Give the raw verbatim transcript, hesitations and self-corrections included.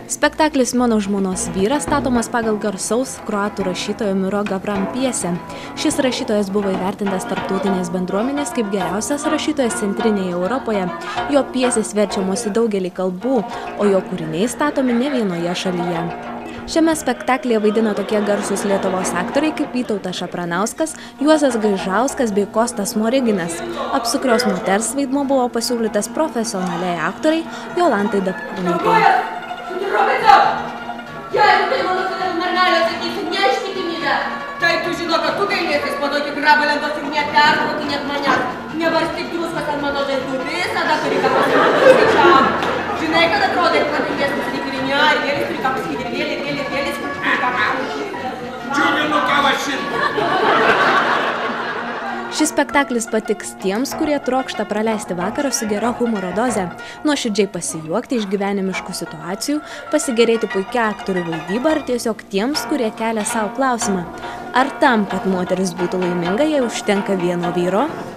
Spektaklis Mano žmonos vyras statomas pagal garsaus kroatų rašytojo Miro Gavran pjesę. Šis rašytojas buvo įvertintas tarptautinės bendruomenės kaip geriausias rašytojas centrinėje Europoje. Jo pjesės verčiamos į daugelį kalbų, o jo kūriniai statomi ne vienoje šalyje. Šiame spektaklyje vaidino tokie garsūs Lietuvos aktoriai kaip Vytautas Šapranauskas, Juozas Gaižauskas bei Kostas Smoriginas. Apsukrios moters vaidmuo buvo pasiūlytas profesionaliai aktoriai Jolantai Dapkūnaitei. Roberto! Jeigu tai mano mergelė sakysi, neištikimybę, tai tu žino, kad tu gailėsis po tokį grabą lentos ir nepertraukinėt manęs. Nevarstyk druskos ant mano žaizdų, visada turi ką pasakyti skaičiam. Žinai, kad atrodai patingesnis lygirinė, ir vėlis turi ką pasakyti, ir vėlis, vėlis, vėlis, turi ką pasakyti. Džiūvinu kavą šimtą. Šis spektaklis patiks tiems, kurie trokšta praleisti vakarą su gera humoro doze, nuoširdžiai pasijuokti iš gyvenimiškų situacijų, pasigėrėti puikia aktorių vaidyba ar tiesiog tiems, kurie kelia savo klausimą. Ar tam, kad moteris būtų laiminga, jai užtenka vieno vyro?